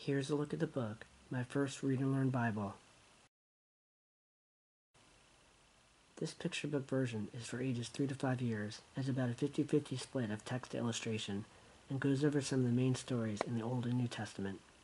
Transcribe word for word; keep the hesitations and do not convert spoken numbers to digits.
Here's a look at the book, My First Read and Learn Bible. This picture book version is for ages three to five years, has about a fifty fifty split of text to illustration, and goes over some of the main stories in the Old and New Testament.